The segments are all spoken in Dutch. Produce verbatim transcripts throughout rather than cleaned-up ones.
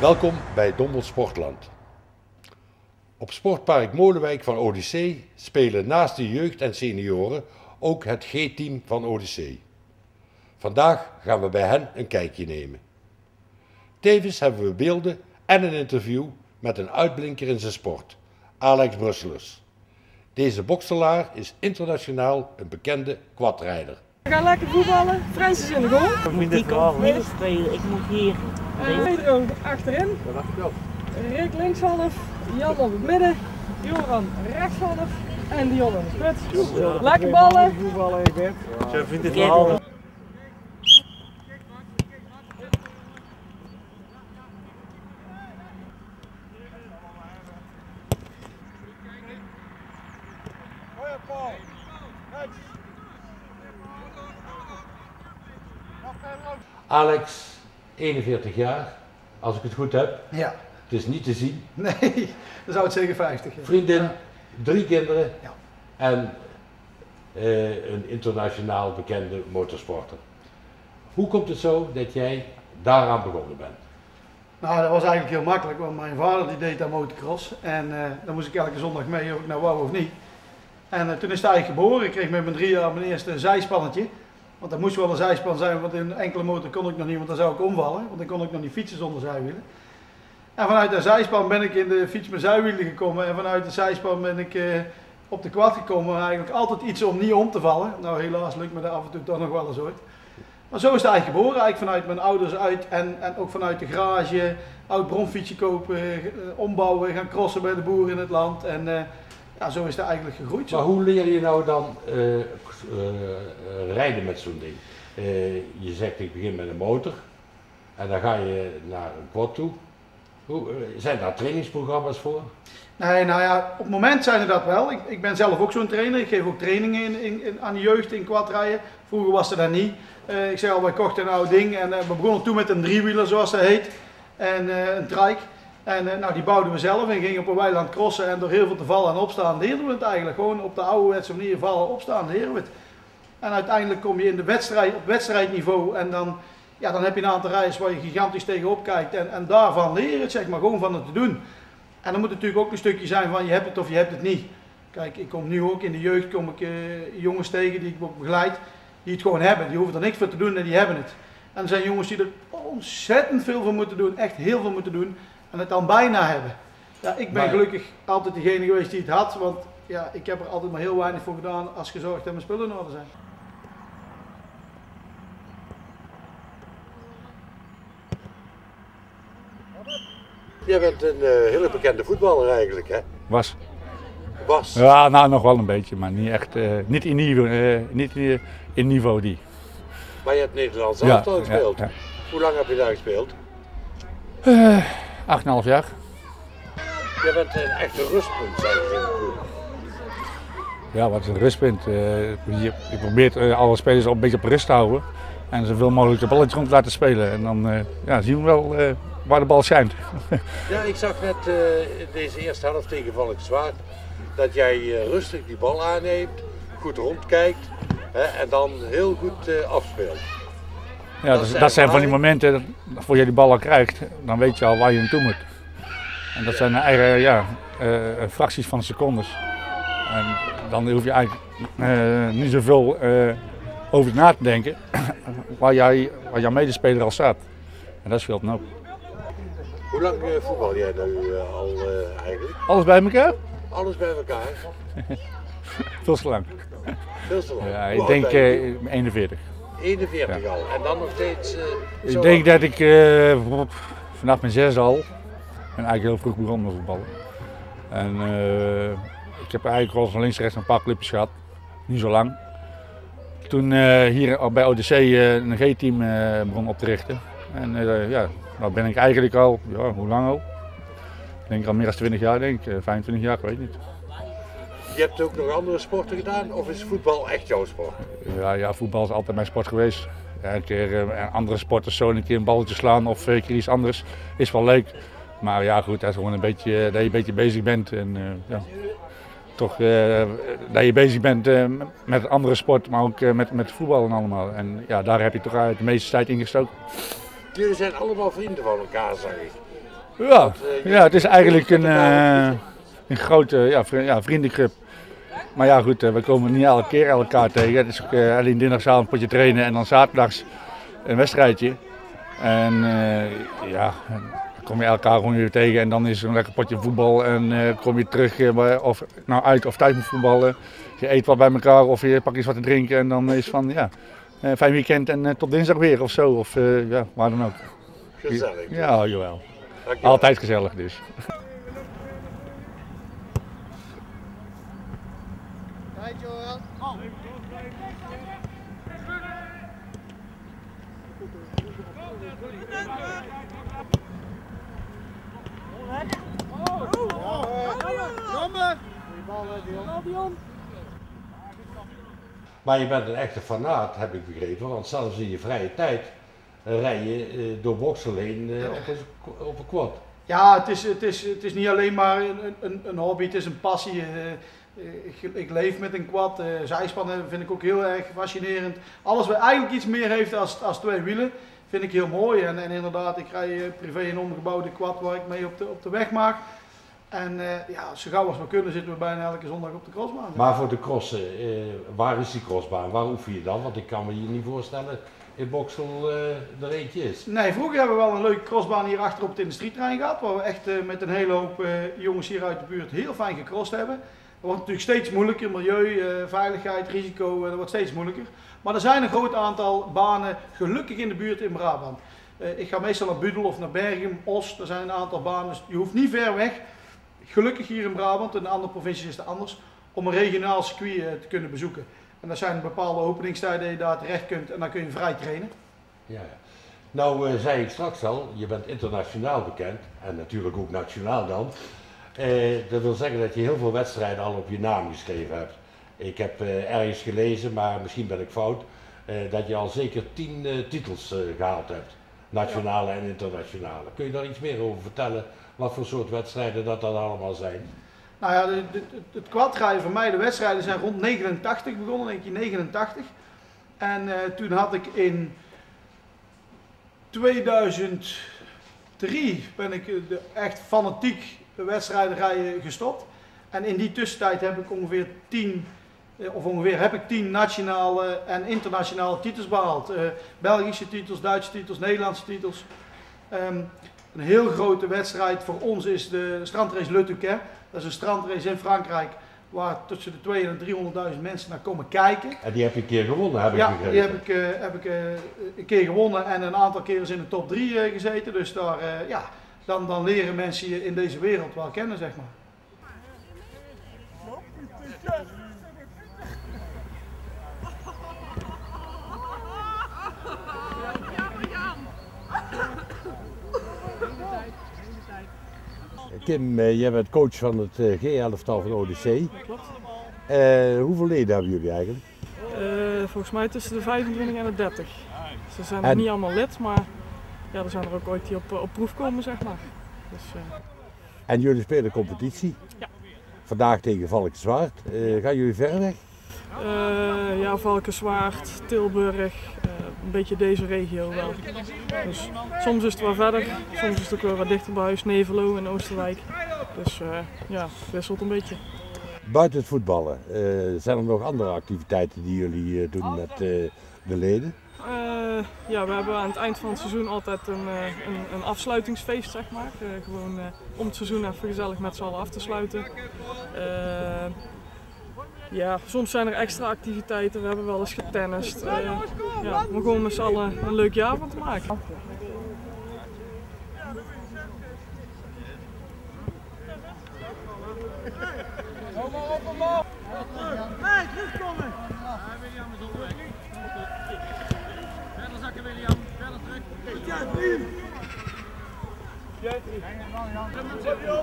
Welkom bij Dommel Sportland. Op Sportpark Molenwijk van Odyssee spelen naast de jeugd en senioren ook het G-team van Odyssee. Vandaag gaan we bij hen een kijkje nemen. Tevens hebben we beelden en een interview met een uitblinker in zijn sport, Alex Brusselers. Deze bokselaar is internationaal een bekende quadrijder. We gaan lekker voetballen, Frans is in de goal. Ik moet dit vooral niet spelen, ik moet hier. En Pedro achterin, Rick linkshalf, Jan op het midden, Joran rechtshalf en Dion in de spits. Lekker ballen. Zo vindt dit wel. Alex, eenenveertig jaar, als ik het goed heb. Ja. Het is niet te zien. Nee, dan zou het zeker vijftig. Ja. Vriendin, Ja. drie kinderen Ja. en uh, een internationaal bekende motorsporter. Hoe komt het zo dat jij daaraan begonnen bent? Nou, dat was eigenlijk heel makkelijk, want mijn vader die deed aan motocross en uh, dan moest ik elke zondag mee of ik nou wou of niet. En uh, toen is hij eigenlijk geboren. Ik kreeg met mijn drie jaar mijn eerste zijspannetje. Want dat moest wel een zijspan zijn, want in een enkele motor kon ik nog niet, want dan zou ik omvallen. Want dan kon ik nog niet fietsen zonder zijwielen. En vanuit de zijspan ben ik in de fiets met zijwielen gekomen. En vanuit de zijspan ben ik uh, op de quad gekomen. Eigenlijk altijd iets om niet om te vallen. Nou, helaas lukt me dat af en toe toch nog wel eens ooit. Maar zo is het eigenlijk geboren, eigenlijk vanuit mijn ouders uit en, en ook vanuit de garage. Oud bromfietsje kopen, uh, ombouwen, gaan crossen bij de boeren in het land. En uh, ja, zo is het eigenlijk gegroeid. Maar hoe leer je nou dan uh, uh, rijden met zo'n ding? Uh, je zegt ik begin met een motor en dan ga je naar een quad toe. Hoe, uh, zijn daar trainingsprogramma's voor? Nee, nou ja, op het moment zijn er dat wel. Ik, ik ben zelf ook zo'n trainer. Ik geef ook trainingen in, in, in, aan de jeugd in quadrijden. Vroeger was het dat niet. Uh, ik zei al, wij kochten een oud ding en uh, we begonnen toen met een driewieler zoals dat heet. En uh, een trike. En uh, nou, die bouwden we zelf en gingen op een weiland crossen en door heel veel te vallen en opstaan leerden we het eigenlijk. Gewoon op de ouderwetse manier vallen en opstaan leren we het. En uiteindelijk kom je in de wedstrijd, op wedstrijdniveau en dan, ja, dan heb je een aantal rijders waar je gigantisch tegenop kijkt en, en daarvan leer je het, zeg maar, gewoon van het te doen. En dan moet het natuurlijk ook een stukje zijn van je hebt het of je hebt het niet. Kijk, ik kom nu ook in de jeugd, kom ik uh, jongens tegen die ik begeleid, die het gewoon hebben. Die hoeven er niks voor te doen en die hebben het. En er zijn jongens die er ontzettend veel voor moeten doen, echt heel veel moeten doen. En het dan bijna hebben. Ja, ik ben maar, gelukkig altijd degene geweest die het had, want ja, ik heb er altijd maar heel weinig voor gedaan als gezorgd dat mijn spullen in orde zijn. Jij bent een uh, hele bekende voetballer eigenlijk, hè? Was. Was? Ja, nou nog wel een beetje, maar niet echt, uh, niet in niveau, uh, niet in, in niveau die. Maar je hebt Nederlands elftal ja, gespeeld. Ja, ja. Hoe lang heb je daar gespeeld? Uh, acht en een half jaar. Je bent een echte rustpunt, zei je in de ploeg. Ja, wat is een rustpunt? Uh, je, je probeert uh, alle spelers op een beetje op rust te houden. En zoveel mogelijk de balletjes rond te laten spelen. En dan uh, ja, zien we wel uh, waar de bal schijnt. Ja, ik zag net uh, in deze eerste helft tegen Valkenswaard dat jij uh, rustig die bal aanneemt, goed rondkijkt hè, en dan heel goed uh, afspeelt. Ja, dat, dat zijn van die momenten, dat, voor je die bal al krijgt, dan weet je al waar je naartoe moet. En dat zijn eigen, ja, uh, fracties van secondes. En dan hoef je eigenlijk uh, niet zoveel uh, over na te denken waar, jij, waar jouw medespeler al staat. En dat scheelt een hoop. Hoe lang uh, voetbal jij nu uh, al uh, eigenlijk? Alles bij elkaar? Alles bij elkaar. Veel te lang. Veel te lang. Ja, ik denk uh, eenenveertig. eenenveertig ja. Al. En dan nog steeds. Uh, ik denk dat ik uh, vanaf mijn zes al, en eigenlijk heel vroeg begonnen met voetballen. En uh, ik heb eigenlijk al van links en rechts een paar clubjes gehad, niet zo lang. Toen uh, hier bij Odyssee uh, een G-team uh, begon op te richten. En uh, ja, nou ben ik eigenlijk al, ja, hoe lang al? Ik denk al meer dan twintig jaar, denk ik, vijfentwintig jaar, ik weet niet. Je hebt ook nog andere sporten gedaan of is voetbal echt jouw sport? Ja, ja, voetbal is altijd mijn sport geweest. Ja, een keer uh, andere sporten, zo een keer een balletje slaan of een keer iets anders is wel leuk. Maar ja goed, dat is gewoon een beetje, dat je een beetje bezig bent. En, uh, ja, toch uh, dat je bezig bent uh, met andere sport, maar ook uh, met, met voetbal en allemaal. En ja, daar heb je toch uh, de meeste tijd in gestoken. Jullie zijn allemaal vrienden van elkaar, zeg ik. Ja, ja, het is eigenlijk een, uh, een grote ja, vri ja, vriendenclub. Maar ja goed, uh, we komen niet elke keer elkaar tegen. Het is ook uh, alleen dinsdagavond een potje trainen en dan zaterdags een wedstrijdje. En uh, ja, dan kom je elkaar gewoon weer tegen en dan is er een lekker potje voetbal. En uh, kom je terug, uh, of nou uit of thuis moet voetballen. Je eet wat bij elkaar of je pakt iets wat te drinken en dan is van ja, uh, fijn weekend en uh, tot dinsdag weer of zo. Of uh, ja, waar dan ook. Gezellig. Ja, jawel. Altijd gezellig dus. Maar je bent een echte fanaat, heb ik begrepen, want zelfs in je vrije tijd rij je uh, door Boksel heen uh, op, een, op een quad. Ja, het is, het, is, het is niet alleen maar een, een, een hobby, het is een passie. Uh, ik, ik leef met een quad, uh, zijspannen vind ik ook heel erg fascinerend. Alles wat eigenlijk iets meer heeft als, als twee wielen, vind ik heel mooi. En, en inderdaad, ik rij uh, privé een omgebouwde quad waar ik mee op de, op de weg maak. En uh, ja, zo gauw als we kunnen zitten we bijna elke zondag op de crossbaan. Maar voor de crossen, uh, waar is die crossbaan? Waar oefen je dan? Want ik kan me je niet voorstellen in Boksel uh, er eentje is. Nee, vroeger hebben we wel een leuke crossbaan hier achter op het industrieterrein gehad. Waar we echt uh, met een hele hoop uh, jongens hier uit de buurt heel fijn gecrossed hebben. Dat wordt natuurlijk steeds moeilijker, milieu, uh, veiligheid, risico, uh, dat wordt steeds moeilijker. Maar er zijn een groot aantal banen gelukkig in de buurt in Brabant. Uh, ik ga meestal naar Budel of naar Bergen, Os, er zijn een aantal banen, dus je hoeft niet ver weg. Gelukkig hier in Brabant, in andere provincies is het anders, om een regionaal circuit uh, te kunnen bezoeken. En er zijn bepaalde openingstijden dat je daar terecht kunt en dan kun je vrij trainen. Ja, ja. Nou uh, zei ik straks al, je bent internationaal bekend en natuurlijk ook nationaal dan. Uh, dat wil zeggen dat je heel veel wedstrijden al op je naam geschreven hebt. Ik heb uh, ergens gelezen, maar misschien ben ik fout, uh, dat je al zeker tien uh, titels uh, gehaald hebt. Nationale en internationale. Kun je daar iets meer over vertellen? Wat voor soort wedstrijden dat dan allemaal zijn? Nou ja, de, de, het quadrijden voor mij, de wedstrijden zijn rond negenentachtig begonnen, negentien negenentachtig. En uh, toen had ik in tweeduizend drie ben ik de echt fanatiek wedstrijden rijden gestopt. En in die tussentijd heb ik ongeveer tien, of ongeveer heb ik tien nationale en internationale titels behaald. Uh, Belgische titels, Duitse titels, Nederlandse titels. Um, Een heel grote wedstrijd voor ons is de strandrace Le Touquet. Dat is een strandrace in Frankrijk waar tussen de tweehonderdduizend en driehonderdduizend mensen naar komen kijken. En die heb je een keer gewonnen, heb ik ja, begrepen. die heb ik, uh, heb ik uh, een keer gewonnen en een aantal keren in de top drie uh, gezeten. Dus daar, uh, ja, dan, dan leren mensen je in deze wereld wel kennen, zeg maar. Kim, jij bent coach van het G elftal van O D C. Uh, hoeveel leden hebben jullie eigenlijk? Uh, volgens mij tussen de vijfentwintig en de dertig. Ze zijn er en... niet allemaal lid, maar ja, er zijn er ook ooit die op, op proef komen, zeg maar. Dus, uh... En jullie spelen competitie? Ja. Vandaag tegen Valkenswaard. Uh, gaan jullie ver weg? Uh, ja, Valkenswaard, Tilburg, uh, een beetje deze regio wel. Dus soms is het wel verder, soms is het ook wel wat dichter bij huis, Nevelo en Oosterwijk. Dus uh, ja, het wisselt een beetje. Buiten het voetballen, uh, zijn er nog andere activiteiten die jullie uh, doen met uh, de leden? Uh, ja, we hebben aan het eind van het seizoen altijd een, uh, een, een afsluitingsfeest, zeg maar. Uh, gewoon uh, om het seizoen even gezellig met z'n allen af te sluiten. Uh, Ja, soms zijn er extra activiteiten, we hebben wel eens getennist. Uh, ja, om gewoon met z'n allen een leuk jaar van te maken. Kom maar op, kom op! Nee, terugkomen! William is onderweg. Verder zakken William, verder terug. Ja, nu! Jij terug.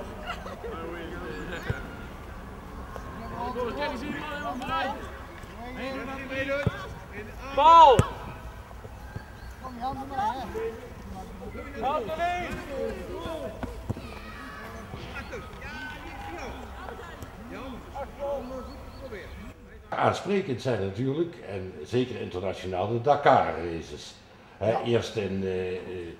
Paul! Kom je handen maar, hè? Handen erin! Aansprekend zijn natuurlijk, en zeker internationaal, de Dakar races. He, ja. Eerst in uh,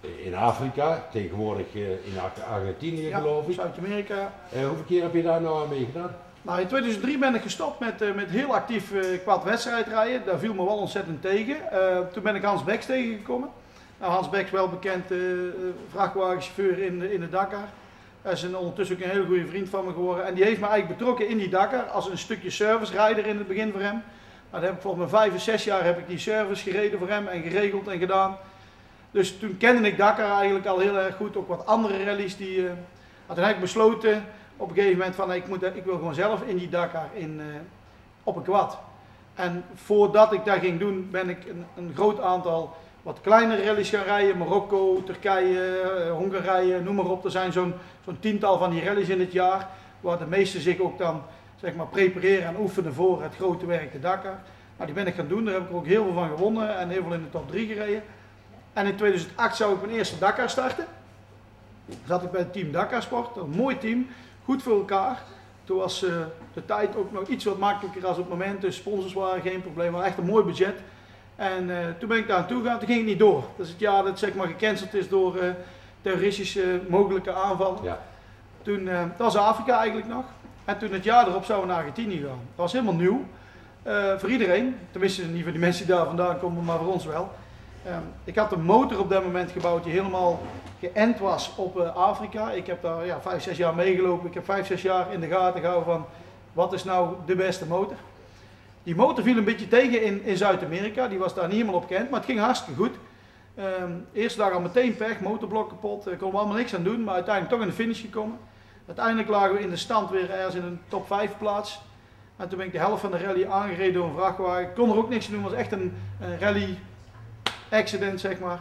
In Afrika, tegenwoordig uh, in Argentinië Ja, geloof ik. Zuid-Amerika. Uh, hoeveel keer heb je daar nou aan meegedaan? Nou, in tweeduizend drie ben ik gestopt met, uh, met heel actief uh, quad wedstrijdrijden. Daar viel me wel ontzettend tegen. Uh, toen ben ik Hans Beks tegengekomen. Nou, Hans Beks, wel bekend uh, vrachtwagenchauffeur in, in de Dakar. Hij is een, ondertussen ook een hele goede vriend van me geworden. En die heeft me eigenlijk betrokken in die Dakar als een stukje servicerijder in het begin voor hem. Nou, heb ik volgens mij vijf of zes jaar heb ik die service gereden voor hem en geregeld en gedaan. Dus toen kende ik Dakar eigenlijk al heel erg goed, ook wat andere rallies. Die, uh, toen heb ik besloten op een gegeven moment van ik, moet, ik wil gewoon zelf in die Dakar in, uh, op een quad. En voordat ik dat ging doen ben ik een, een groot aantal wat kleinere rallies gaan rijden. Marokko, Turkije, uh, Hongarije, noem maar op. Er zijn zo'n zo'n tiental van die rallies in het jaar. Waar de meesten zich ook dan zeg maar, prepareren en oefenen voor het grote werk de Dakar. Nou, die ben ik gaan doen, daar heb ik ook heel veel van gewonnen en heel veel in de top drie gereden. En in tweeduizend acht zou ik mijn eerste Dakar starten. Toen zat ik bij het team Dakar Sport, een mooi team, goed voor elkaar. Toen was uh, de tijd ook nog iets wat makkelijker als op het moment, dus sponsors waren geen probleem, maar echt een mooi budget. En uh, toen ben ik daar aan toe gegaan, toen ging het niet door. Dat is het jaar dat zeg maar gecanceld is door uh, terroristische mogelijke aanvallen. Ja. Toen, uh, dat was Afrika eigenlijk nog. En toen het jaar erop zouden we naar Argentinië gaan. Dat was helemaal nieuw. Uh, voor iedereen, tenminste niet voor die mensen die daar vandaan komen, maar voor ons wel. Um, ik had een motor op dat moment gebouwd die helemaal geënt was op uh, Afrika. Ik heb daar ja, vijf, zes jaar meegelopen. Ik heb vijf, zes jaar in de gaten gehouden van wat is nou de beste motor. Die motor viel een beetje tegen in, in Zuid-Amerika. Die was daar niet helemaal op gekend, maar het ging hartstikke goed. Um, eerste dag al meteen pech, motorblok kapot. Daar konden we allemaal niks aan doen, maar uiteindelijk toch in de finish gekomen. Uiteindelijk lagen we in de stand weer ergens in een top vijf plaats. En toen ben ik de helft van de rally aangereden door een vrachtwagen. Ik kon er ook niks aan doen, het was echt een, een rally accident zeg maar.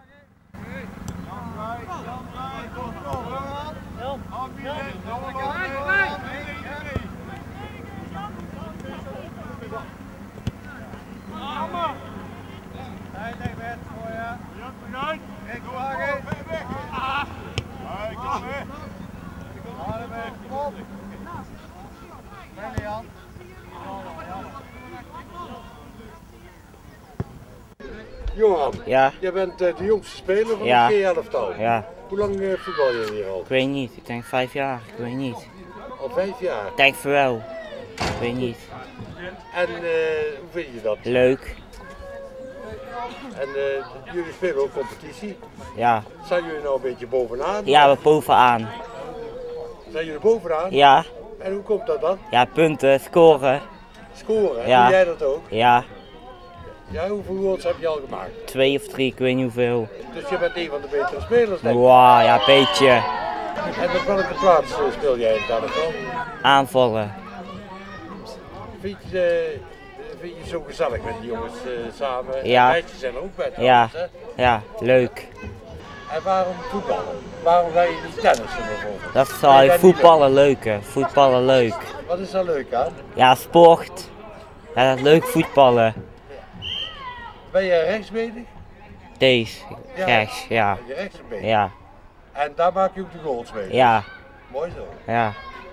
Johan, Ja. jij bent uh, de jongste speler van Ja. het G-elftal. Ja, Hoe lang uh, voetbal je hier al? ik weet niet. Ik denk vijf jaar. Ik weet niet. Al vijf jaar. Ik denk voor wel. Ik weet niet. En uh, hoe vind je dat? Leuk. En uh, jullie spelen ook competitie. Ja. Zijn jullie nou een beetje bovenaan? Ja, we bovenaan. Zijn jullie bovenaan? Ja. En hoe komt dat dan? Ja, punten, scoren. Scoren, Ja. doe jij dat ook? Ja. Ja, hoeveel goals heb je al gemaakt? Twee of drie, ik weet niet hoeveel. Dus je bent een van de betere spelers, denk ik. Wauw, ja, een beetje. En op welke plaats uh, speel jij in het elftal? Aanvallen. Vind je, uh, vind je het zo gezellig met die jongens uh, samen? Ja. En meisjes zijn er ook bij Ja. trouwens, hè? Ja, leuk. En waarom voetballen? Waarom ga je niet tennissen bijvoorbeeld? Dat Ben zou je ik daar niet voetballen leuk. hè. Voetballen leuk. leuk? Wat is daar leuk aan? Ja, sport. Ja, dat is leuk voetballen. Ben je rechtsbenig? Deze, Ja. rechts, ja. Ben je rechtsbenig? Ja, En daar maak je ook de goals mee? ja, Mooi zo. ja.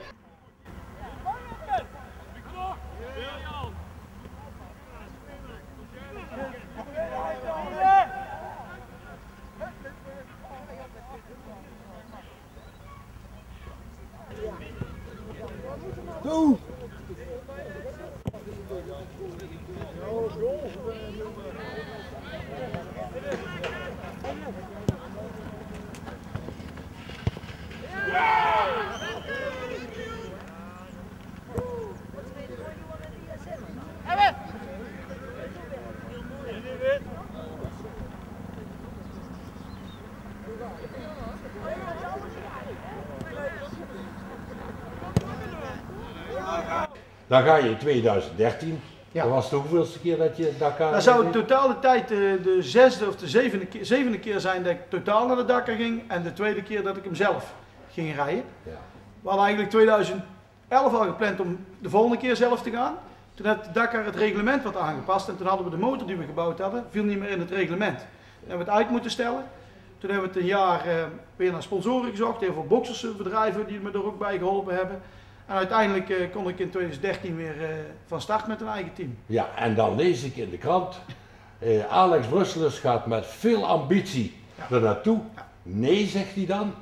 Doe! Dan ga je in tweeduizend dertien. Ja. Dat was de hoeveelste keer dat je Dakar... Dan zou het totaal de tijd de, de zesde of de zevende keer, zevende keer zijn dat ik totaal naar de Dakar ging en de tweede keer dat ik hem zelf ging rijden. Ja. We hadden eigenlijk tweeduizend elf al gepland om de volgende keer zelf te gaan. Toen had de Dakar het reglement wat aangepast en toen hadden we de motor die we gebouwd hadden, viel niet meer in het reglement. Toen hebben we het uit moeten stellen. Toen hebben we het een jaar uh, weer naar sponsoren gezocht, heel veel boksersbedrijven die me er ook bij geholpen hebben. En uiteindelijk uh, kon ik in tweeduizend dertien weer uh, van start met een eigen team. Ja, en dan lees ik in de krant, uh, Alex Brusselers gaat met veel ambitie Ja. er naartoe. Ja. Nee, zegt hij dan.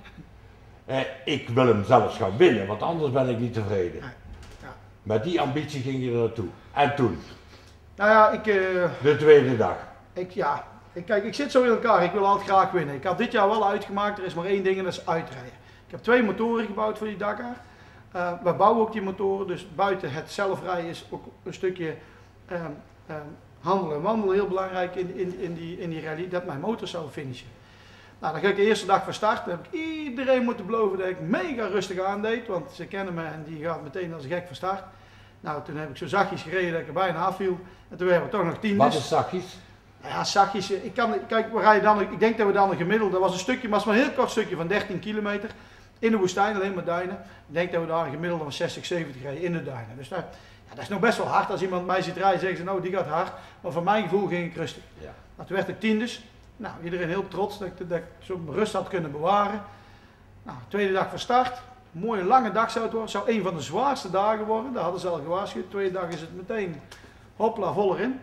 Eh, ik wil hem zelfs gaan winnen, want anders ben ik niet tevreden. Ja. Met die ambitie ging je er naartoe. En toen? Nou ja, ik... Uh, de tweede dag. Ik, ja, ik, kijk, ik zit zo in elkaar, ik wil altijd graag winnen. Ik had dit jaar wel uitgemaakt, er is maar één ding en dat is uitrijden. Ik heb twee motoren gebouwd voor die Dakar. Uh, we bouwen ook die motoren, dus buiten het zelfrijden is ook een stukje uh, uh, handelen en wandelen heel belangrijk in, in, in, die, in die rally, dat mijn motor zou finishen. Nou, dan ga ik de eerste dag van start, dan heb ik iedereen moeten beloven dat ik mega rustig aandeed, want ze kennen me en die gaat meteen als een gek van start. Nou, toen heb ik zo zachtjes gereden dat ik er bijna afviel en toen werden we toch nog tien. Wat is zachtjes? Nou ja, zachtjes, ik kan, kijk, we rijden dan, ik denk dat we dan een gemiddelde, dat was een stukje, maar het was maar een heel kort stukje van dertien kilometer. In de woestijn, alleen maar duinen. Ik denk dat we daar een gemiddelde van zestig, zeventig rijden in de duinen. Dus dat, ja, dat is nog best wel hard. Als iemand mij ziet rijden, zeggen ze nou die gaat hard. Maar voor mijn gevoel ging ik rustig. Ja. Nou, toen werd ik tiendes. Nou, iedereen heel trots dat ik, dat ik zo mijn rust had kunnen bewaren. Nou, tweede dag van start. Een mooie lange dag zou het worden. Het zou een van de zwaarste dagen worden. Daar hadden ze al gewaarschuwd. De tweede dag is het meteen hopla vol erin.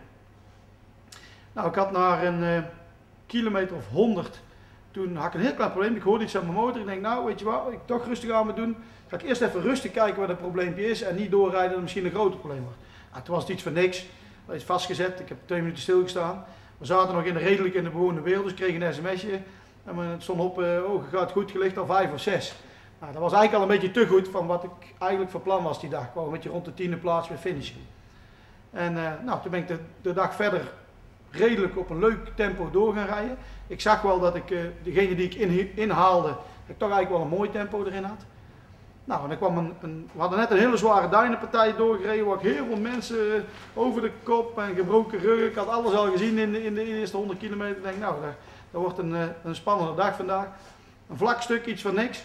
Nou, ik had naar een uh, kilometer of honderd. Toen had ik een heel klein probleem, ik hoorde iets aan mijn motor. Ik denk, nou weet je wat, ik toch rustig aan moet doen. Ga ik eerst even rustig kijken wat het probleempje is en niet doorrijden dat het misschien een groter probleem wordt. Nou, toen was het iets van niks, dat is vastgezet, ik heb twee minuten stilgestaan. We zaten nog in de, redelijk in de bewoonde wereld, dus ik kreeg een sms'je. En het stond op, uh, oh gaat goed, gelicht al vijf of zes. Nou, dat was eigenlijk al een beetje te goed van wat ik eigenlijk van plan was die dag. Ik wou een beetje rond de tiende plaats weer finishen. En uh, nou, toen ben ik de, de dag verder redelijk op een leuk tempo door gaan rijden. Ik zag wel dat ik, uh, degene die ik in, inhaalde, dat ik toch eigenlijk wel een mooi tempo erin had. Nou, en er kwam een, een, we hadden net een hele zware duinenpartij doorgereden, waar ik heel veel mensen uh, over de kop en gebroken ruggen. Ik had alles al gezien in de, in de eerste honderd kilometer. Ik denk, nou, dat, dat wordt een, uh, een spannende dag vandaag. Een vlak stuk, iets van niks.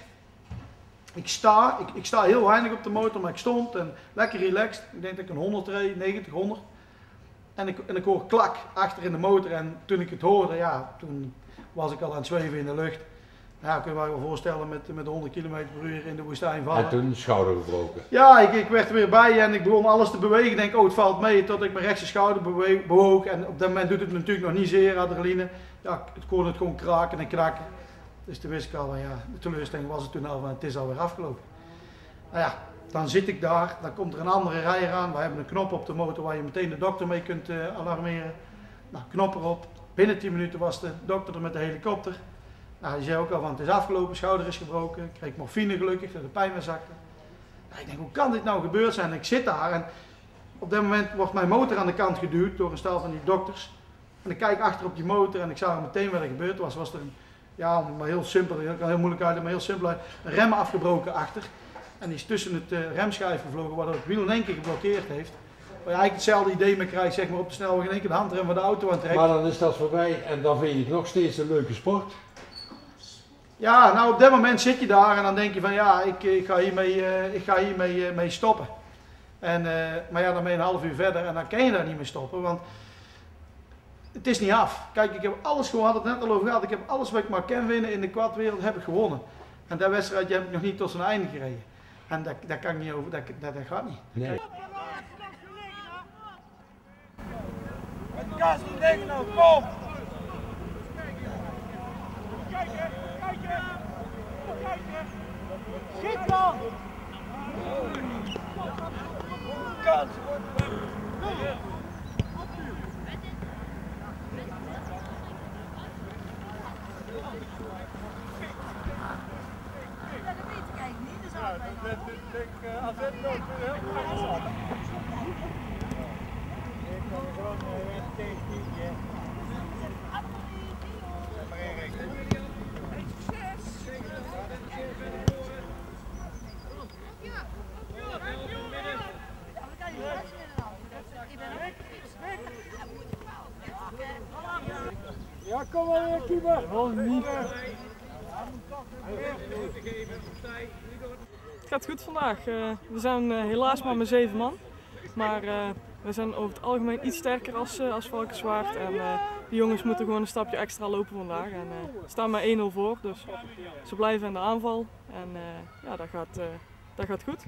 Ik sta, ik, ik sta heel weinig op de motor, maar ik stond en lekker relaxed. Ik denk dat ik een honderd reed, negentig, honderd. En ik, en ik hoor klak achter in de motor en toen ik het hoorde, ja, toen was ik al aan het zweven in de lucht. Ja, kun je je wel voorstellen met, met honderd kilometer per uur in de woestijn vallen. En toen schouder gebroken. Ja, ik, ik werd er weer bij en ik begon alles te bewegen. Ik denk, oh het valt mee, tot ik mijn rechtse schouder beweeg, bewoog. En op dat moment doet het natuurlijk nog niet zeer, adrenaline. Ja, ik kon het gewoon kraken en knakken. Dus toen wist ik al, ja, de teleurstelling was het toen al, want het is alweer afgelopen. Nou ja, dan zit ik daar, dan komt er een andere rijder aan. We hebben een knop op de motor waar je meteen de dokter mee kunt uh, alarmeren. Nou, knop erop. Binnen tien minuten was de dokter er met de helikopter. Nou, die zei ook al, want het is afgelopen, schouder is gebroken. Ik kreeg morfine gelukkig, dat de pijn weer zakte. Nou, ik denk, hoe kan dit nou gebeurd zijn? En ik zit daar en op dat moment wordt mijn motor aan de kant geduwd door een stel van die dokters. En ik kijk achter op die motor en ik zag meteen wat er gebeurd was. Was er een, ja, maar heel simpel, dat kan heel moeilijk uit, maar heel simpel uit, een rem afgebroken achter. En die is tussen het uh, remschijf gevlogen, waardoor het wiel in één keer geblokkeerd heeft. Waar je eigenlijk hetzelfde idee mee krijgt, zeg maar op de snelweg in één keer de handrem van de auto aan trekt. Maar dan is dat voorbij en dan vind je het nog steeds een leuke sport. Ja, nou op dat moment zit je daar en dan denk je van ja, ik, ik ga hiermee, uh, ik ga hiermee uh, mee stoppen. En, uh, maar ja, dan ben je een half uur verder en dan kan je daar niet mee stoppen, want het is niet af. Kijk, ik heb alles gewoon, had het net al over gehad, ik heb alles wat ik maar kan winnen in de quadwereld, heb ik gewonnen. En dat wedstrijdje heb ik nog niet tot zijn einde gereden. En daar, daar kan ik niet over, dat, dat, dat gaat niet. Nee. Met de gas niet liggen nou, kom! Kijken, kijken! Kijken! Schiet dan! Kans! Als het nog heel goed is. Ik kan gewoon tegen die. Maar één richting. Ja, kom maar weer, keeper. Oh, niet. Het gaat goed vandaag. Uh, we zijn uh, helaas maar met zeven man. Maar uh, we zijn over het algemeen iets sterker als, uh, als Valkenswaard. En uh, de jongens moeten gewoon een stapje extra lopen vandaag. En uh, staan maar één nul voor. Dus ze blijven in de aanval. En uh, ja, dat gaat, uh, dat gaat goed.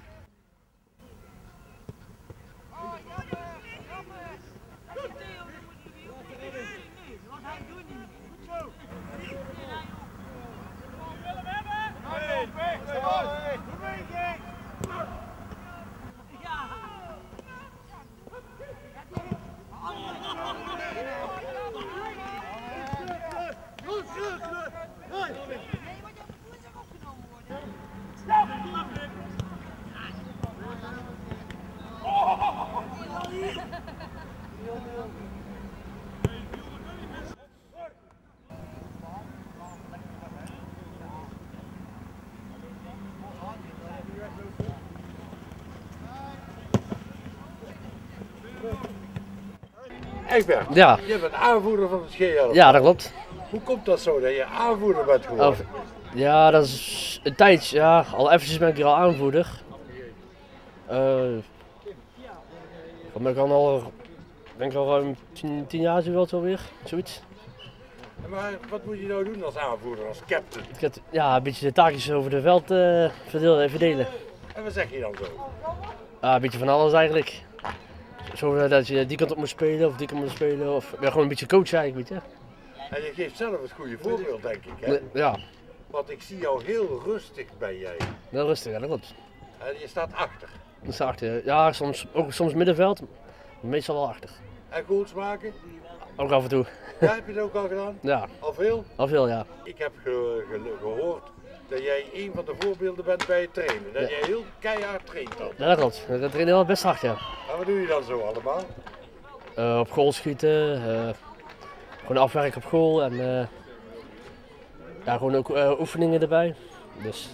Egbert, Ja. je bent aanvoerder van het Scheelhelft. Ja, dat klopt. Hoe komt dat zo dat je aanvoerder bent geworden? Of, ja, dat is een tijdje. Ja, al eventjes ben ik hier al aanvoerder. Uh, ik ben al, al, denk ik al ruim tien, tien jaar zo alweer, zoiets. Maar wat moet je nou doen als aanvoerder, als captain? Ik heb, ja, een beetje de taakjes over de veld uh, verdelen, verdelen. En wat zeg je dan zo? Ja, een beetje van alles eigenlijk. Zo dat je die kant op moet spelen of die kant moet spelen. Of ja, gewoon een beetje coach eigenlijk, weet je. En je geeft zelf het goede voorbeeld, denk ik, hè? Ja. Want ik zie jou heel rustig ben jij. Heel rustig, ja, dat klopt. En je staat achter. Ik sta achter. Ja, soms, ook soms middenveld, maar meestal wel achter. En goals maken? Ook af en toe. Ja, heb je dat ook al gedaan? Ja. Al veel? Al veel, ja. Ik heb ge ge gehoord dat jij een van de voorbeelden bent bij het trainen. Dat ja. jij heel keihard traint dan. Ja, dat klopt. Dat trainen wel best hard, ja. En wat doe je dan zo allemaal? Uh, op goal schieten, uh, gewoon afwerken op goal en uh, ja, gewoon ook uh, oefeningen erbij. Dus.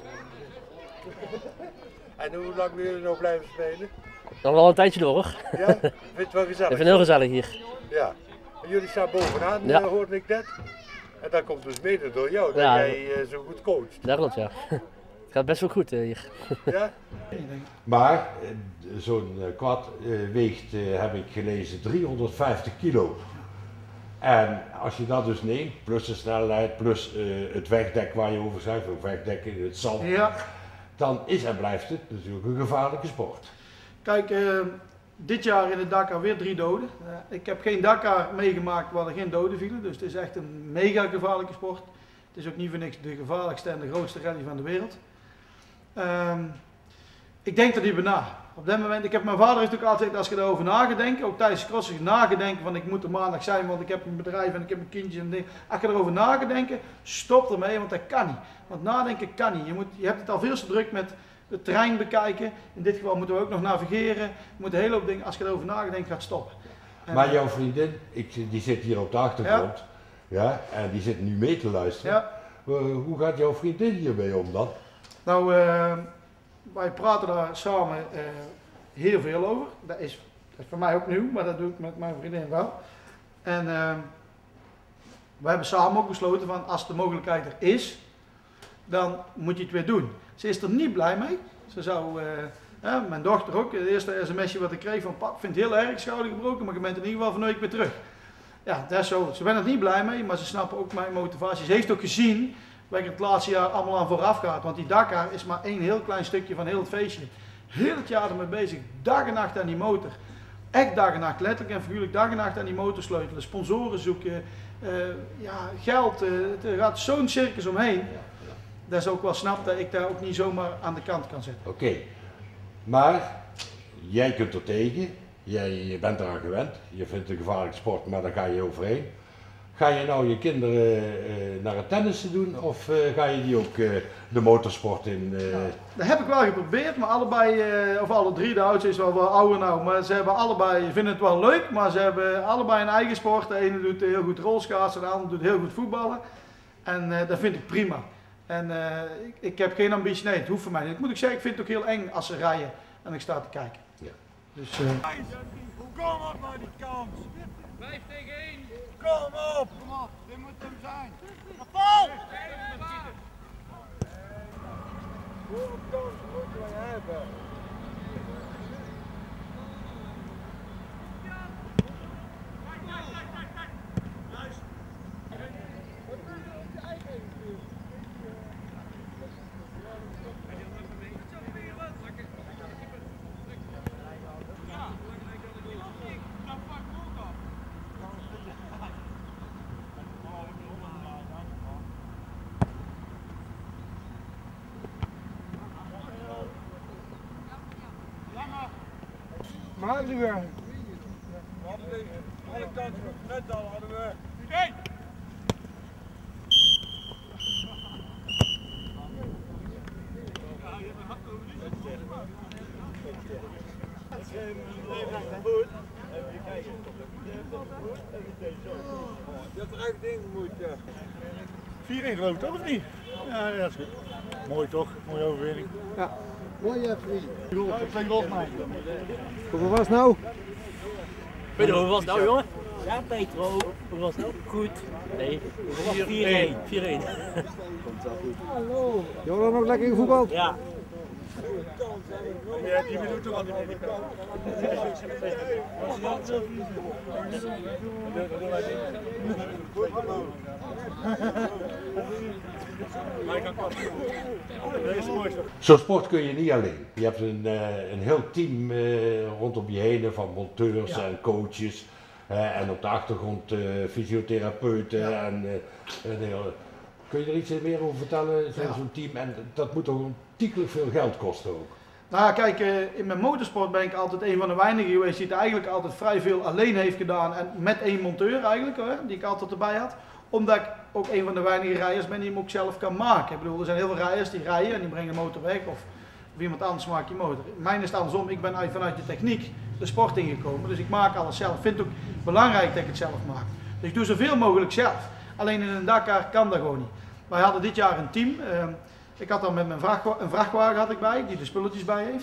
En hoe lang wil je nou blijven spelen? Dan wel een tijdje door, hoor. Ja? Vind je het wel gezellig? Ik vind het heel gezellig hier. Ja. En jullie staan bovenaan, ja. uh, hoorde ik net. En dat komt dus mede door jou, dat ja. jij uh, zo goed coacht. Dat klopt, ja. Het gaat best wel goed uh, hier. Ja? Maar uh, zo'n uh, quad uh, weegt, uh, heb ik gelezen, driehonderdvijftig kilo. En als je dat dus neemt, plus de snelheid, plus uh, het wegdek waar je over schrijft, of wegdekken, het zand, Ja. dan is en blijft het natuurlijk een gevaarlijke sport. Kijk, uh, dit jaar in het Dakar weer drie doden. Uh, ik heb geen Dakar meegemaakt waar er geen doden vielen, dus het is echt een mega gevaarlijke sport. Het is ook niet voor niks de gevaarlijkste en de grootste rally van de wereld. Um, ik denk er niet na. Op dat moment, ik heb mijn vader heeft ook altijd gezegd, als je erover na gaat denken, ook tijdens crossen nagedenken van ik moet er maandag zijn, want ik heb een bedrijf en ik heb een kindje en ding. Als je erover na gaat denken, stop ermee, want dat kan niet. Want nadenken kan niet. Je, moet, je hebt het al veel te druk met de terrein bekijken. In dit geval moeten we ook nog navigeren. Je moet een hele hoop dingen, als je erover na gaat denken, gaat stoppen. En, maar jouw vriendin, ik, die zit hier op de achtergrond, ja. Ja, en die zit nu mee te luisteren. Ja. Uh, hoe gaat jouw vriendin hiermee om dan? Nou, uh, wij praten daar samen uh, heel veel over. Dat is, dat is voor mij ook nieuw, maar dat doe ik met mijn vriendin wel. En uh, we hebben samen ook besloten van als de mogelijkheid er is, dan moet je het weer doen. Ze is er niet blij mee. Ze zou, uh, ja, mijn dochter ook, het eerste sms'je wat ik kreeg van pap, vindt het heel erg, schouder gebroken, maar je bent in ieder geval van week weer terug. Ja, dat is zo. Ze zijn er niet blij mee, maar ze snappen ook mijn motivatie. Ze heeft ook gezien waar ik het laatste jaar allemaal aan vooraf gaat. Want die Dakar is maar één heel klein stukje van heel het feestje. Heel het jaar ermee bezig, dag en nacht aan die motor. Echt dag en nacht, letterlijk en figuurlijk dag en nacht aan die motor sleutelen, sponsoren zoeken, uh, ja, geld. Uh, er gaat zo'n circus omheen. Dat is ook wel snap dat ik daar ook niet zomaar aan de kant kan zetten. Oké, okay. Maar jij kunt er tegen, jij bent eraan gewend, je vindt het een gevaarlijke sport, maar daar ga je overheen. Ga je nou je kinderen uh, naar het tennissen doen of uh, ga je die ook uh, de motorsport in? Uh... Nou, dat heb ik wel geprobeerd, maar allebei, uh, of alle drie, de oudste is wel wel ouder nou, maar ze hebben allebei, vinden het wel leuk, maar ze hebben allebei een eigen sport. De ene doet heel goed rolschaatsen, de andere doet heel goed voetballen. En uh, dat vind ik prima. En uh, ik, ik heb geen ambitie, nee, het hoeft voor mij niet. Ik moet ik zeggen, ik vind het ook heel eng als ze rijden en ik sta te kijken. Ja. Dus, uh... Kom op naar die kans! vijf tegen één! Kom op! Kom op, dit moet hem zijn! Paul! Hoeveel kans moeten wij hebben? Maar nu weer. Alle kanten, net al hadden we. Hey! Je hebt er echt in gemoeid, ja. vier één geloof ik toch, of niet? Ja, ja, dat is goed. Mooi toch, mooie overwinning. Ja, mooi even. Twee goals mij. Hoeveel was het nou? Pedro, hoe was het nou, jongen? Ja, Pedro, hoe was het nou? Goed. Nee, vier één. vier één. Komt wel goed. Hallo. Johan nog lekker gevoetbald? Ja. Ja, die minuten al die Zo'n sport kun je niet alleen. Je hebt een, uh, een heel team uh, rondom je heen van monteurs ja. en coaches. Uh, en op de achtergrond uh, fysiotherapeuten. Ja. En, uh, en, uh, kun je er iets meer over vertellen, zo'n ja. team? En dat moet toch ontiegelijk veel geld kosten ook? Nou kijk, in mijn motorsport ben ik altijd een van de weinigen geweest die het eigenlijk altijd vrij veel alleen heeft gedaan. En met één monteur eigenlijk, hè, die ik altijd erbij had. Omdat ik ook een van de weinige rijders ben die hem ook zelf kan maken. Ik bedoel, er zijn heel veel rijders die rijden en die brengen de motor weg. Of, of iemand anders maakt die motor. Mijn is het andersom, ik ben uit, vanuit de techniek de sport ingekomen. Dus ik maak alles zelf. Ik vind het ook belangrijk dat ik het zelf maak. Dus ik doe zoveel mogelijk zelf. Alleen in een Dakar kan dat gewoon niet. Wij hadden dit jaar een team. Uh, Ik had dan met mijn vrachtwagen, een vrachtwagen had ik bij, die de spulletjes bij heeft.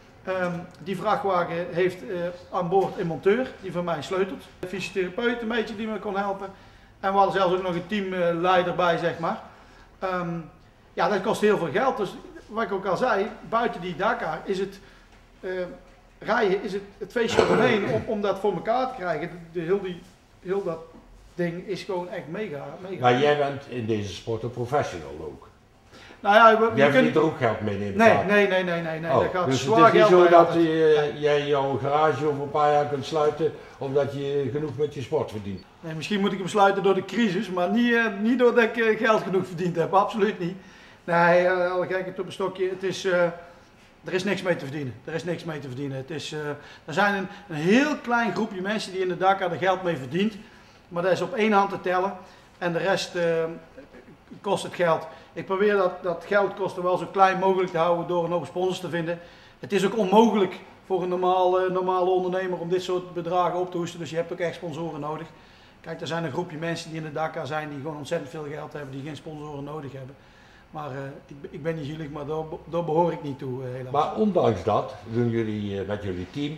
Um, die vrachtwagen heeft uh, aan boord een monteur, die voor mij sleutelt. Een fysiotherapeut een beetje die me kon helpen. En we hadden zelfs ook nog een teamleider bij, zeg maar. Um, ja, dat kost heel veel geld. Dus wat ik ook al zei, buiten die Dakar is het uh, rijden, is het, het feestje eromheen om, om dat voor elkaar te krijgen. De, de, heel, die, heel dat ding is gewoon echt mega, mega. Maar jij bent in deze sport een professional ook. Nou ja, we, jij we verdient er ook geld mee nemen? Nee, nee, nee, nee, nee, nee. Oh, dat gaat dus zwaar het is niet geld zo bij dat je, jij jouw garage over een paar jaar kunt sluiten omdat je genoeg met je sport verdient? Nee, misschien moet ik hem sluiten door de crisis, maar niet, uh, niet doordat ik uh, geld genoeg verdiend heb, absoluut niet. Nee, uh, al kijk ik op een stokje, het is, uh, er is niks mee te verdienen. Er is niks mee te verdienen. Het is, uh, er zijn een, een heel klein groepje mensen die in de Dakar er geld mee verdient, maar dat is op één hand te tellen en de rest uh, kost het geld. Ik probeer dat, dat geldkosten wel zo klein mogelijk te houden door een hoop sponsors te vinden. Het is ook onmogelijk voor een normale, normale ondernemer om dit soort bedragen op te hoesten, dus je hebt ook echt sponsoren nodig. Kijk, er zijn een groepje mensen die in de Dakar zijn die gewoon ontzettend veel geld hebben, die geen sponsoren nodig hebben. Maar uh, ik, ik ben niet zielig, maar daar, daar behoor ik niet toe, uh, helaas. Maar ondanks dat doen jullie uh, met jullie team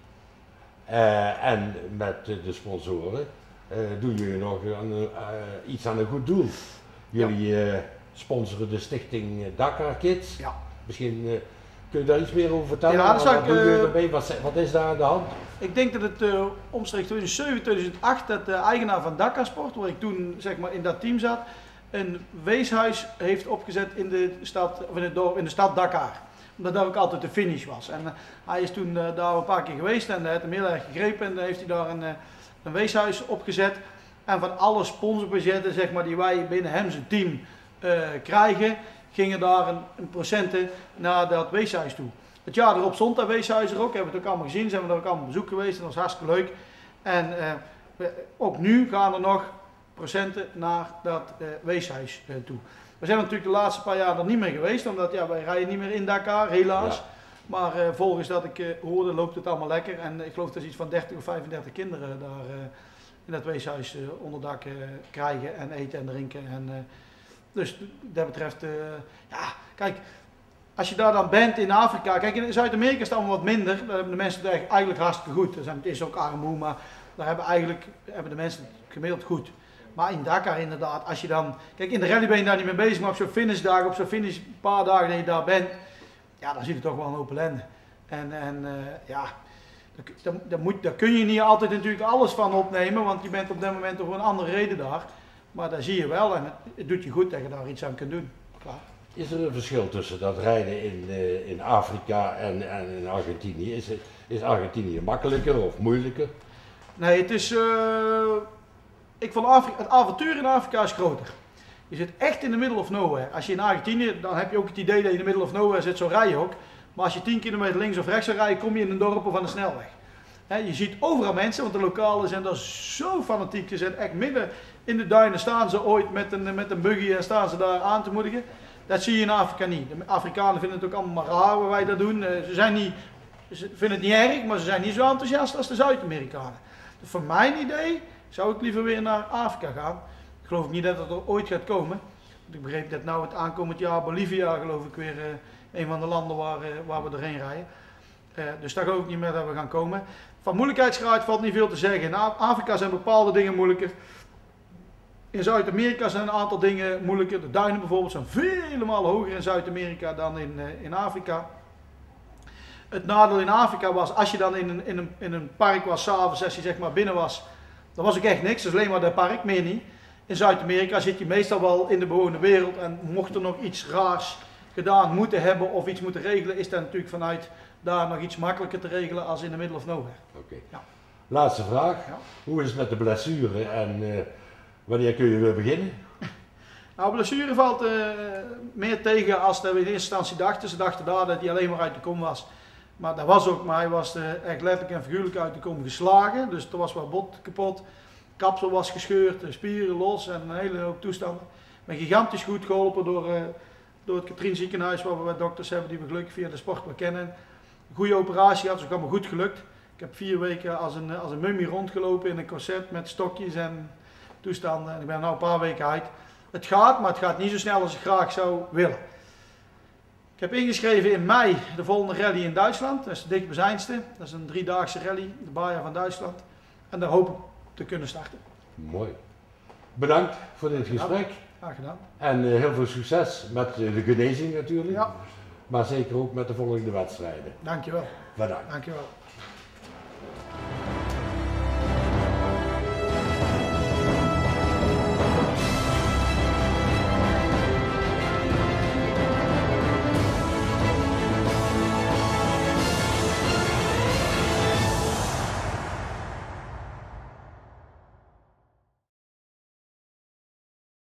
uh, en met uh, de sponsoren, uh, doen jullie nog aan, uh, iets aan een goed doel. Jullie uh, sponsoren de stichting Dakar Kids. Ja. Misschien uh, kun je daar iets meer over vertellen? Ja, dat wat ik, doen jullie uh, ermee? Wat, wat is daar aan de hand? Ik denk dat het uh, omstreeks tweeduizend zeven, tweeduizend acht dat de eigenaar van Dakar Sport, waar ik toen zeg maar in dat team zat, een weeshuis heeft opgezet in de stad, of in het dorp, in de stad Dakar. Omdat daar ook altijd de finish was. En uh, hij is toen uh, daar een paar keer geweest en uh, heeft hem heel erg gegrepen en uh, heeft hij daar een, uh, een weeshuis opgezet. En van alle sponsorbudgetten zeg maar, die wij binnen hem zijn team uh, krijgen, gingen daar een, een procenten naar dat weeshuis toe. Het jaar erop stond dat weeshuis er ook, hebben we het ook allemaal gezien, zijn we daar ook allemaal op bezoek geweest en dat was hartstikke leuk. En uh, we, ook nu gaan er nog procenten naar dat uh, weeshuis uh, toe. We zijn natuurlijk de laatste paar jaar er niet meer geweest, omdat ja, wij rijden niet meer in Dakar, helaas. Ja. Maar uh, volgens dat ik uh, hoorde loopt het allemaal lekker en ik geloof dat iets van dertig of vijfendertig kinderen daar uh, in dat weeshuis uh, onderdak uh, krijgen en eten en drinken. En, uh, dus dat betreft, uh, ja, kijk, als je daar dan bent in Afrika, kijk in Zuid-Amerika is het allemaal wat minder, daar hebben de mensen het eigenlijk hartstikke goed. Het is ook armoe, maar daar hebben, eigenlijk, hebben de mensen het gemiddeld goed. Maar in Dakar inderdaad, als je dan, kijk in de rally ben je daar niet mee bezig, maar op zo'n finishdag, op zo'n finish een paar dagen dat je daar bent, ja dan zie je toch wel een hoop ellende. En, en uh, ja, daar, daar, moet, daar kun je niet altijd natuurlijk alles van opnemen, want je bent op dat moment toch voor een andere reden daar. Maar daar zie je wel en het, het doet je goed dat je daar iets aan kunt doen. Klaar. Is er een verschil tussen dat rijden in, uh, in Afrika en, en in Argentinië? Is, het, is Argentinië makkelijker of moeilijker? Nee, het is, uh, ik vond Afrika, het avontuur in Afrika is groter. Je zit echt in de middle of nowhere. Als je in Argentinië, dan heb je ook het idee dat je in de middle of nowhere zit, zo rij je ook. Maar als je tien kilometer links of rechts zou rijden, kom je in een dorp of aan de snelweg. He, je ziet overal mensen, want de lokalen zijn daar zo fanatiek. Ze zijn echt midden in de duinen, staan ze ooit met een, met een buggy en staan ze daar aan te moedigen. Dat zie je in Afrika niet. De Afrikanen vinden het ook allemaal maar raar waar wij dat doen. Ze, zijn niet, ze vinden het niet erg, maar ze zijn niet zo enthousiast als de Zuid-Amerikanen. Dus voor mijn idee zou ik liever weer naar Afrika gaan. Ik geloof niet dat het er ooit gaat komen. Want ik begreep dat nou het aankomend jaar Bolivia, geloof ik, weer uh, een van de landen waar, uh, waar we doorheen rijden. Uh, dus daar geloof ik niet meer dat we gaan komen. Van moeilijkheidsgraad valt niet veel te zeggen. In Afrika zijn bepaalde dingen moeilijker. In Zuid-Amerika zijn een aantal dingen moeilijker. De duinen bijvoorbeeld zijn vele malen hoger in Zuid-Amerika dan in, uh, in Afrika. Het nadeel in Afrika was, als je dan in een, in een, in een park was, s'avonds als je zeg maar binnen was, dan was ook echt niks. Dat is alleen maar dat park, meer niet. In Zuid-Amerika zit je meestal wel in de bewoonde wereld en mocht er nog iets raars gedaan moeten hebben of iets moeten regelen, is dat natuurlijk vanuit daar nog iets makkelijker te regelen als in de middle of nowhere. Oké. Okay. Ja. Laatste vraag. Ja. Hoe is het met de blessure en uh, wanneer kun je weer beginnen? Nou, blessure valt uh, meer tegen als we in eerste instantie dachten. Ze dachten daar dat hij alleen maar uit de kom was. Maar dat was ook, maar hij was uh, echt letterlijk en figuurlijk uit de kom geslagen. Dus er was wat bot kapot, kapsel was gescheurd, spieren los en een hele hoop toestanden. Ik ben gigantisch goed geholpen door, uh, door het Katrien ziekenhuis, waar we wat dokters hebben die we gelukkig via de sport wel kennen. Een goede operatie gehad, dus ook allemaal goed gelukt. Ik heb vier weken als een, als een mummie rondgelopen in een corset met stokjes en toestanden. En ik ben nu een paar weken uit. Het gaat, maar het gaat niet zo snel als ik graag zou willen. Ik heb ingeschreven in mei de volgende rally in Duitsland. Dat is de dichtstbijzijnde. Dat is een driedaagse rally, de Baja van Duitsland. En daar hoop ik te kunnen starten. Mooi. Bedankt voor dit gesprek. Ja, graag gedaan. En uh, heel veel succes met de genezing natuurlijk. Ja. Maar zeker ook met de volgende wedstrijden. Dankjewel. Bedankt. Dankjewel.